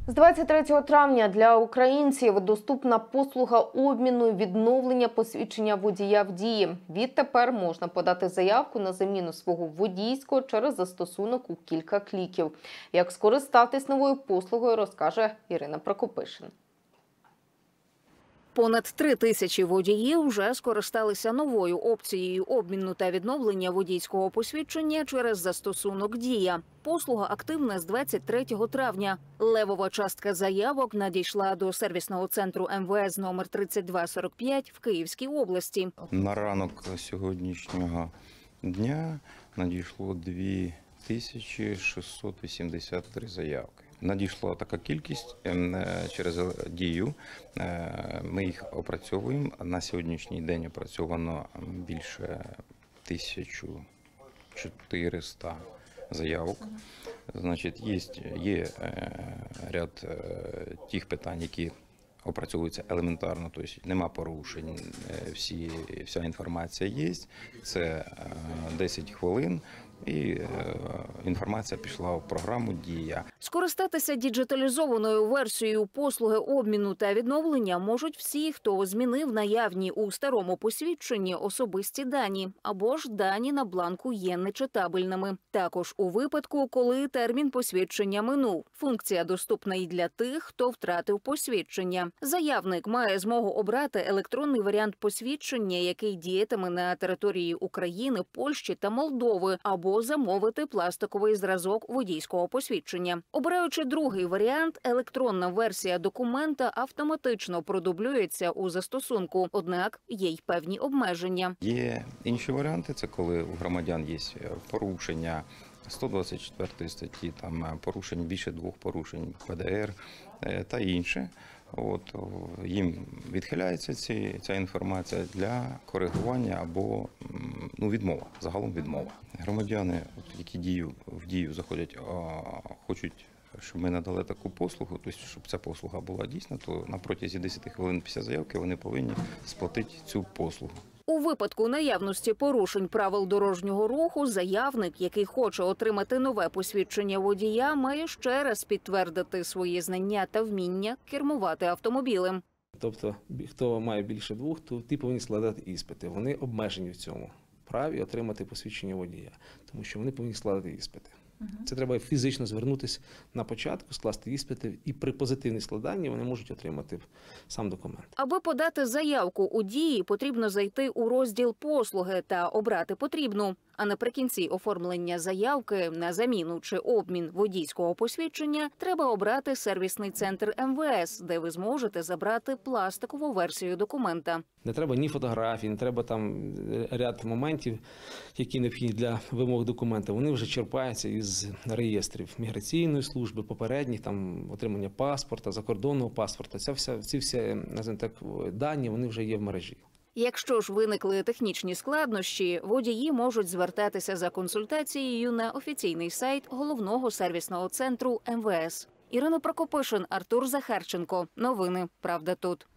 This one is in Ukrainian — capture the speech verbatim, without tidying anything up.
З двадцять третього травня для українців доступна послуга обміну і відновлення посвідчення водія в дії. Відтепер можна подати заявку на заміну свого водійського через застосунок у кілька кліків. Як скористатись новою послугою, розкаже Ірина Прокопишин. Понад три тисячі водіїв вже скористалися новою опцією обміну та відновлення водійського посвідчення через застосунок «Дія». Послуга активна з двадцять третього травня. Левова частка заявок надійшла до сервісного центру ем ве ес номер тридцять два сорок п'ять в Київській області. На ранок сьогоднішнього дня надійшло дві тисячі шістсот вісімдесят три заявки. Надійшла така кількість через дію. Ми їх опрацьовуємо. На сьогоднішній день опрацьовано більше тисячі чотириста заявок. Значить, є, є ряд тих питань, які опрацьовуються елементарно, тобто нема порушень, всі, вся інформація є. Це десять хвилин. І інформація пішла в програму «Дія». Скористатися діджиталізованою версією послуги обміну та відновлення можуть всі, хто змінив наявні у старому посвідченні особисті дані або ж дані на бланку є нечитабельними. Також у випадку, коли термін посвідчення минув. Функція доступна і для тих, хто втратив посвідчення. Заявник має змогу обрати електронний варіант посвідчення, який діятиме на території України, Польщі та Молдови, або або замовити пластиковий зразок водійського посвідчення. Обираючи другий варіант, електронна версія документа автоматично продублюється у застосунку, однак є й певні обмеження. Є інші варіанти, це коли у громадян є порушення сто двадцять четвертої статті, там порушень, більше двох порушень пе де ер та інше. От, їм відхиляється ці, ця інформація для коригування або ну, відмова, загалом відмова. Громадяни, от, які дію, в дію заходять, а, хочуть, щоб ми надали таку послугу, тобто, щоб ця послуга була дійсна, то на протязі десяти хвилин після заявки вони повинні сплатити цю послугу. У випадку наявності порушень правил дорожнього руху заявник, який хоче отримати нове посвідчення водія, має ще раз підтвердити свої знання та вміння кермувати автомобілем. Тобто, хто має більше двох, то ті повинні складати іспити. Вони обмежені в цьому праві отримати посвідчення водія, тому що вони повинні складати іспити. Це треба фізично звернутися на початку, скласти іспити, і при позитивній складанні вони можуть отримати сам документ. Аби подати заявку у «Дії», потрібно зайти у розділ «Послуги» та обрати потрібну. А наприкінці оформлення заявки на заміну чи обмін водійського посвідчення треба обрати сервісний центр ем ве ес, де ви зможете забрати пластикову версію документа. Не треба ні фотографій, не треба там ряд моментів, які необхідні для вимог документа. Вони вже черпаються із реєстрів міграційної служби, попередніх, там отримання паспорта, закордонного паспорта. Ця вся, ці всі, називаємо так, дані, вони вже є в мережі. Якщо ж виникли технічні складнощі, водії можуть звертатися за консультацією на офіційний сайт головного сервісного центру ем ве ес. Ірина Прокопишин, Артур Захарченко. Новини «Правда тут».